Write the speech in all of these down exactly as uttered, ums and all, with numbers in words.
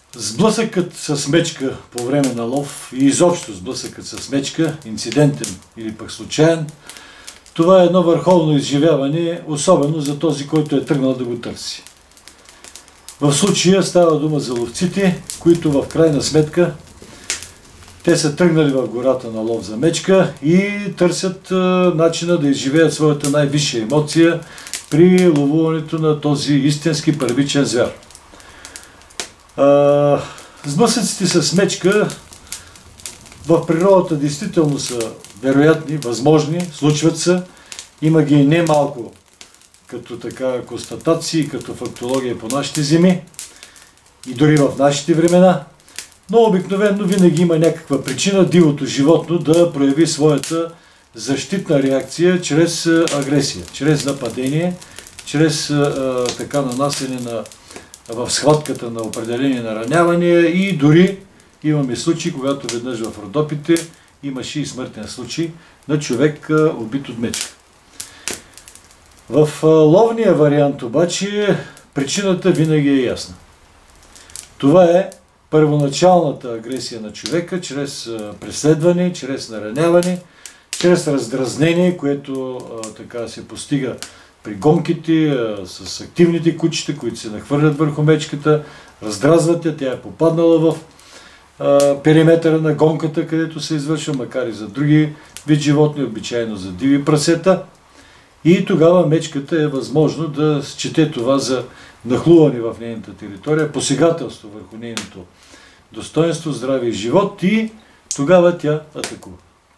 Сблъсъкът с мечка по време на лов и изобщо сблъсъкът с мечка, инцидентен или пък случайен, това е едно върховно изживяване, особено за този, който е тръгнал да го търси. В случая става дума за ловците, които в крайна сметка те са тръгнали в гората на лов за мечка и търсят начина да изживеят своята най-висша емоция при ловуването на този истински първичен звяр. Сблъсъците с мечка в природата действително са вероятни, възможни, случват се. Има ги и не малко като така констатации, като фактология по нашите земи и дори в нашите времена. Но обикновено винаги има някаква причина дивото животно да прояви своята защитна реакция чрез агресия, чрез нападение, чрез а, така нанасене на, в схватката на определени наранявания и дори имаме случаи, когато веднъж в Родопите имаше и смъртен случай на човек а, убит от мечка. В а, ловния вариант обаче причината винаги е ясна. Това е първоначалната агресия на човека чрез преследване, чрез нараняване, чрез раздразнение, което а, така се постига при гонките а, с активните кучета, които се нахвърлят върху мечката, раздразват я, тя е попаднала в а, периметъра на гонката, където се извършва, макар и за други вид животни, обичайно за диви прасета. И тогава мечката е възможно да счете това за нахлуване в нейната територия, посегателство върху нейното достоинство, здраве и живот и тогава тя атакува.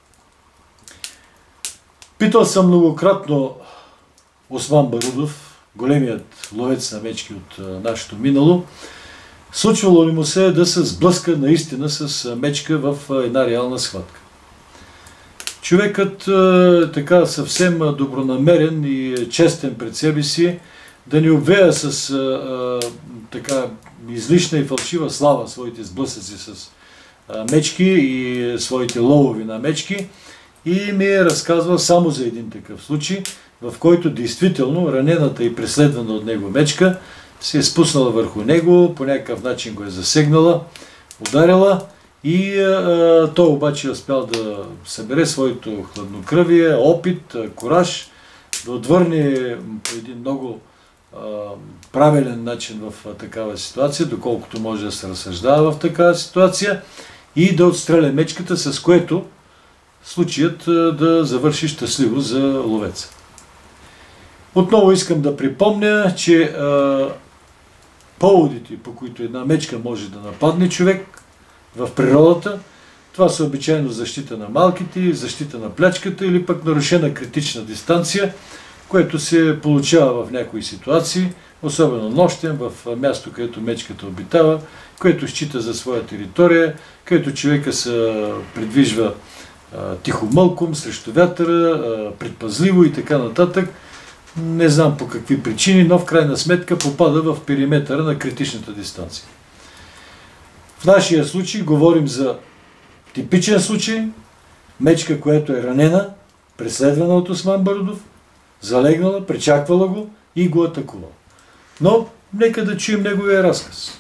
Питал съм многократно Осман Барудов, големият ловец на мечки от нашето минало, случвало ли му се да се сблъска наистина с мечка в една реална схватка. Човекът така съвсем добронамерен и честен пред себе си да не обвея с а, така излишна и фалшива слава своите сблъсъци с а, мечки и своите ловови на мечки и ми е разказвал само за един такъв случай, в който действително ранената и преследвана от него мечка се е спуснала върху него, по някакъв начин го е засегнала, ударила и а, той обаче е успял да събере своето хладнокръвие, опит, кураж, да отвърне по един много правилен начин в такава ситуация, доколкото може да се разсъждава в такава ситуация и да отстреля мечката, с което случаят да завърши щастливо за ловеца. Отново искам да припомня, че а, поводите, по които една мечка може да нападне човек в природата, това са обичайно защита на малките, защита на плячката или пък нарушена критична дистанция, което се получава в някои ситуации, особено нощен, в място, където мечката обитава, което счита за своя територия, където човека се придвижва а, тихомълком, срещу вятъра, а, предпазливо и така нататък. Не знам по какви причини, но в крайна сметка попада в периметъра на критичната дистанция. В нашия случай говорим за типичен случай, мечка, която е ранена, преследвана от Осман Барудов, залегнала, пречаквала го и го атакувала. Но нека да чуем неговия разказ.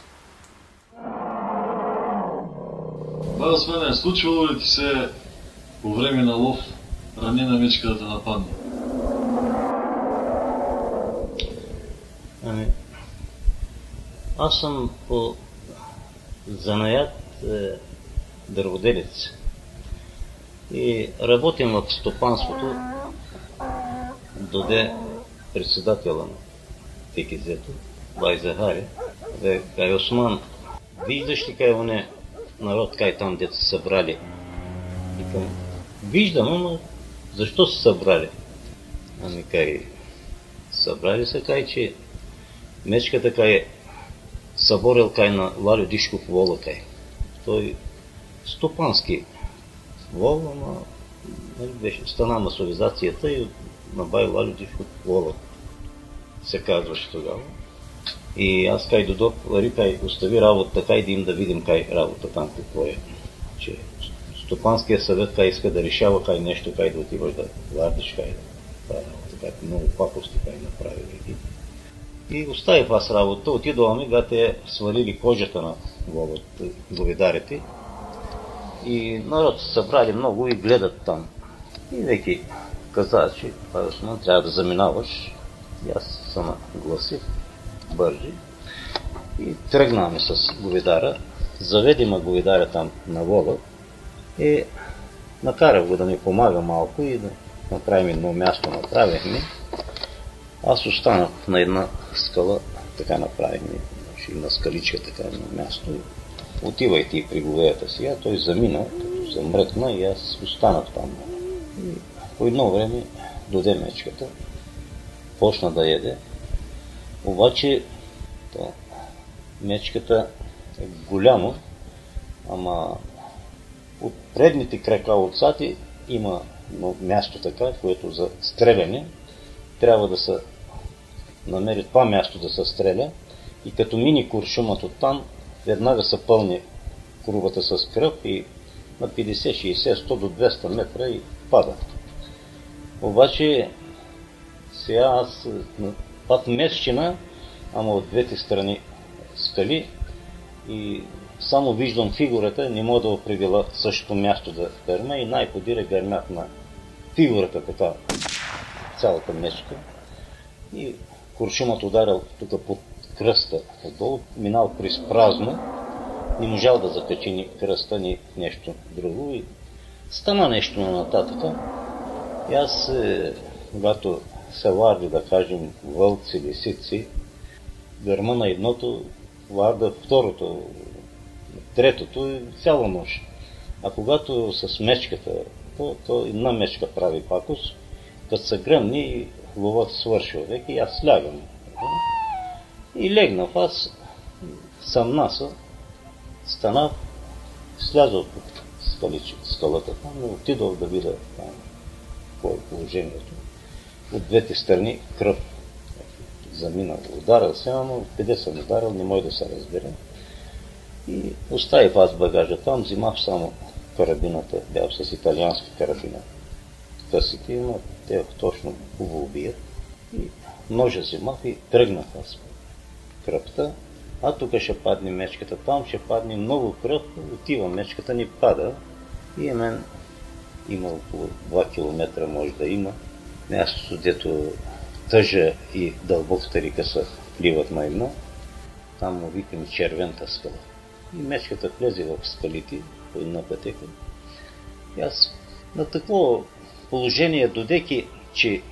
Баба Османе, случвало ли ти се по време на лов ранена мечка да те нападне? Ами, аз съм по занаят е, дърводелец и работим в стопанството. Доде председателя на ТКЗ-то, Бай Захари, да кай Осман, виждаш ли кай оне народ, кай там дето са събрали? Викам, виждам, но защо са събрали? Ами кай, събрали са кай, че мечката кай е съборил кай на Лалю Дишков вола кай. Той стопански вол, ама беше стана масовизацията и на Бай Лалю Дишков вола се казваше тогава. И аз кай додох, Лари кай остави работа, кай да им да видим кай работа там какво е. Че стопанския съвет кай иска да решава кай нещо, кай да отиваш да вардиш, кай да прави работа, кай много пакости кай направи. И оставих аз работа, отидоха ми, гате свалили кожата на ловят говедарите. И народ се събрали много и гледат там. И веки каза, че бай Осман трябва да заминаваш. И аз се нагласих, бържи. И тръгнаме с говедара. Заведима говедаря там на вола. И накарах го да ми помага малко и да направим едно място. Направихме. Аз останах на една скала, така направихме. На скаличка така едно място. Отивайте и при говеята си. А той замина, като се мръкна и аз останах там. И по едно време доде мечката. Почна да яде. Обаче да, мечката е голямо, ама от предните крака отцати има място така, което за стреляне трябва да се намери това място да се стреля и като мини куршумът оттам, веднага се пълни крувата с кръв и на петдесет, шейсет, сто до двеста метра и пада. Обаче сега аз пад месечина, ама от двете страни скали и само виждам фигурата, не мога да определя същото място да гърме и най-подире гърмят на фигурата така, цялата мечка. И куршумът ударил тук под кръста отдолу, минал през празно, не можал да закачи ни кръста, ни нещо друго и стана нещо на нататъка. И аз, когато се варди, да кажем, вълци, лисици, гърма на едното, варда второто, третото и цяла нощ. А когато с мечката, то, то една мечка прави пакост, като се гръмни, ловът свършва век и аз слягам. И легнах аз, съмнаса, станах, слязал под скалата там, но отидох да видя там какво е положението. От двете страни кръв заминал. Ударил се, но къде съм ударил, не може да се разбере. И оставих аз багажа там, взимах само карабината, бях с италианска карабина. Късите, но те точно хубаво убият. И ножа взимах и тръгнах аз кръвта. А тук ще падне мечката, там ще падне много кръв, отива мечката, ни пада. И мен има около два километра може да има. Мястото, дето тъжа и дълбоката река се вливат на едно, там му викаме червената скала. И мечката влезе в скалите по една пътека. И аз на такова положение додеки, че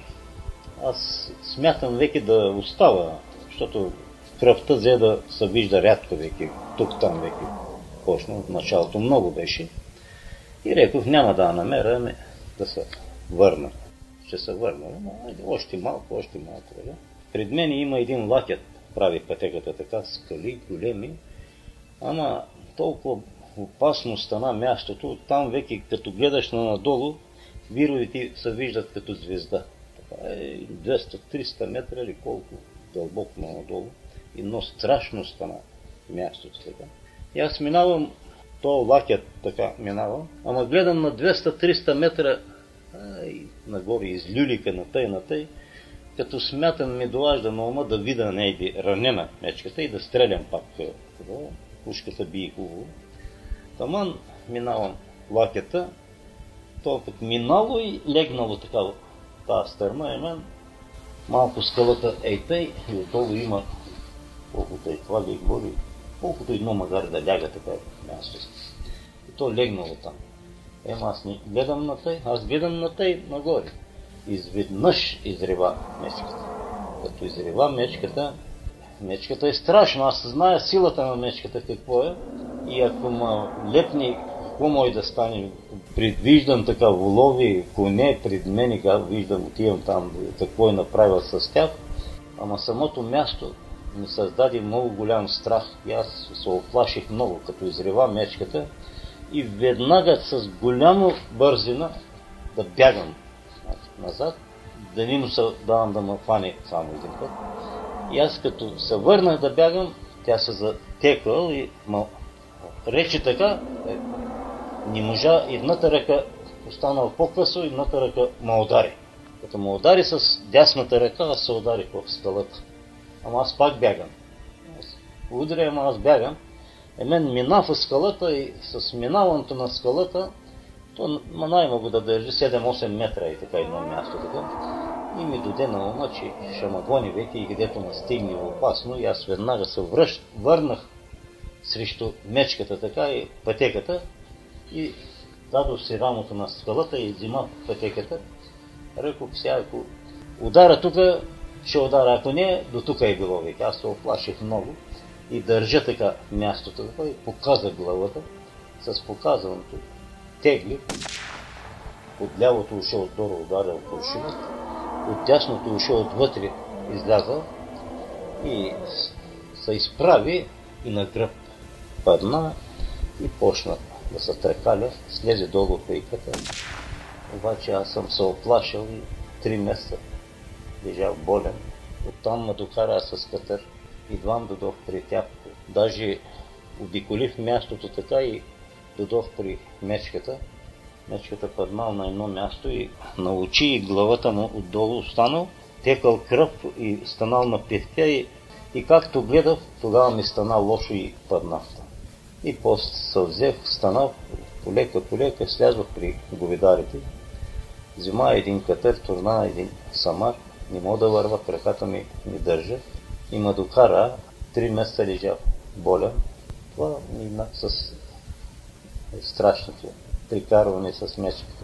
аз смятам веки да остава, защото кръвта взе да се вижда рядко веки, тук-там веки почна, от началото много беше. И рекох, няма да намеря, ами да се върна. Ще се върна, но още малко, още малко. Да? Пред мен има един лакет, прави пътеката така, скали, големи, ама толкова опасно стана мястото, там веки като гледаш на надолу, вировите се виждат като звезда. Така е двеста-триста метра или колко дълбоко надолу. И но страшно стана мястото така. И аз минавам, то лакет така минавам, ама гледам на двеста-триста метра ай, нагоре из люлика на тъй на тъй, като смятам ми долажда на ума да видя нейди ранена мечката и да стрелям пак. Пушката бие хубаво. Таман минавам лакета, то път минало и легнало така тази стърна и мен малко скалата ей тъй и отдолу има колкото и това ли гори, колкото едно магаре да ляга така място. И то легнало там. Ема аз не гледам на тъй, аз гледам на тъй нагоре. Изведнъж изрева мечката. Като изрева мечката, мечката е страшна, аз зная силата на мечката какво е. И ако ма лепни, какво може да стане? Предвиждам така волови, коне пред мен, виждам, отивам там, какво е направил с тях. Ама самото място ми създаде много голям страх и аз се оплаших много, като изрева мечката и веднага с голяма бързина да бягам назад, да не му се давам да ме хване само един път. И аз като се върнах да бягам, тя се затекла и ма рече така, не можа едната ръка, останала по-късо, едната ръка ме удари. Като ме удари с дясната ръка, аз се ударих в скалата. Ама аз пак бягам. Ударя, ама аз бягам. Е, мен мина в скалата и с минаването на скалата, то най-много да държи седем-осем метра и така едно място. Така. И ми доде на ума, че ще ме гони веки и където ме стигне опасно. И аз веднага се връщ, върнах срещу мечката така и пътеката. И дадох си рамото на скалата и взима пътеката. Рекох сега, ако удара тук, ще удара, ако не, до тук е било веки. Аз се оплаших много и държа така мястото, и показах главата. С показаното тегли, от лявото уше отдолу ударил куршумът, от дясното уше отвътре излязал и се изправи и на гръб падна и почна да се трекаля, слезе долу в реката. Обаче аз съм се оплашил и три месеца лежал болен. Оттам ме докара аз с катър. Идвам додох при тях. Даже обиколих мястото така и додох при мечката. Мечката паднал на едно място и на очи и главата му отдолу останал, текал кръв и станал на петка и, и както гледах, тогава ми стана лошо и паднах. И после се взех, станал полека, полека, слязох при говедарите. Взима един катър, турна един самар, не мога да върва, краката ми не държа. И ме докара, три месеца лежа болен. Това мина с страшното прикарване с мечката.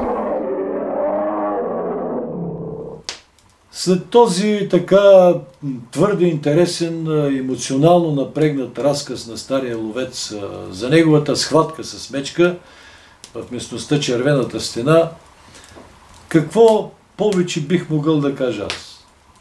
След този така твърде интересен, емоционално напрегнат разказ на стария ловец за неговата схватка с мечка в местността Червената стена, какво повече бих могъл да кажа аз?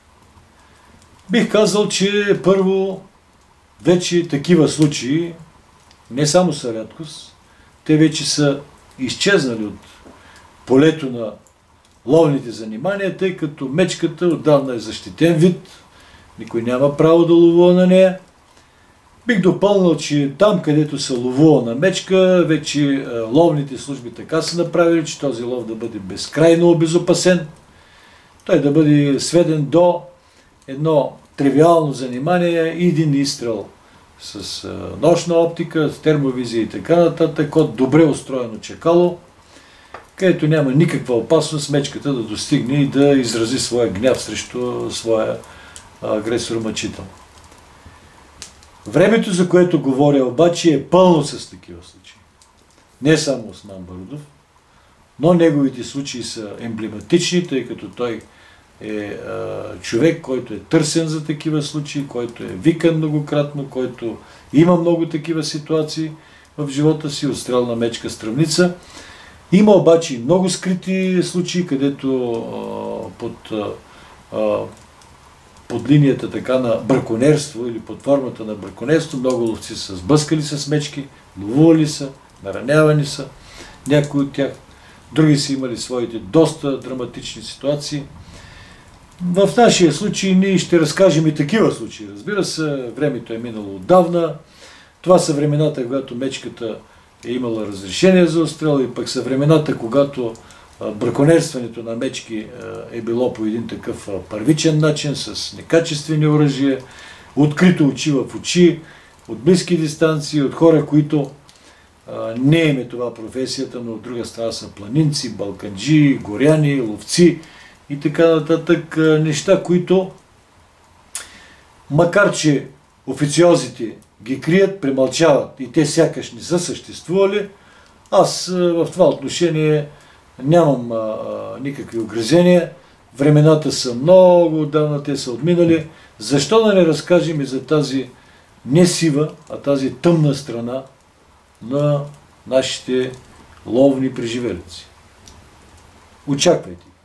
Бих казал, че първо вече такива случаи не само са рядкост, те вече са изчезнали от полето на ловните занимания, тъй като мечката отдавна е защитен вид, никой няма право да ловува на нея. Бих допълнил, че там, където се ловува на мечка, вече ловните служби така са направили, че този лов да бъде безкрайно обезопасен, той да бъде сведен до едно тривиално занимание и един изстрел с нощна оптика, с термовизия и така нататък, от добре устроено чакало, където няма никаква опасност мечката да достигне и да изрази своя гняв срещу своя агресор-мъчител. Времето, за което говоря обаче, е пълно с такива случаи. Не само Осман Барудов, но неговите случаи са емблематични, тъй като той е а, човек, който е търсен за такива случаи, който е викан многократно, който има много такива ситуации в живота си, отстрел на мечка стръмница. Има обаче и много скрити случаи, където а, под, а, под линията така на браконерство или под формата на браконерство много ловци са сблъскали с мечки, ловували са, наранявани са някои от тях. Други са имали своите доста драматични ситуации. В нашия случай ние ще разкажем и такива случаи. Разбира се, времето е минало отдавна. Това са времената, когато мечката е имала разрешение за отстрел, и пък са времената, когато браконерстването на мечки е било по един такъв първичен начин, с некачествени оръжия, открито очи в очи, от близки дистанции, от хора, които не им е това професията, но от друга страна са планинци, балканджи, горяни, ловци и така нататък. Неща, които, макар че официозите ги крият, премълчават и те сякаш не са съществували, аз в това отношение нямам а, а, никакви огризения. Времената са много отдавна, те са отминали. Защо да не разкажем и за тази не сива, а тази тъмна страна на нашите ловни преживелици? Очаквайте!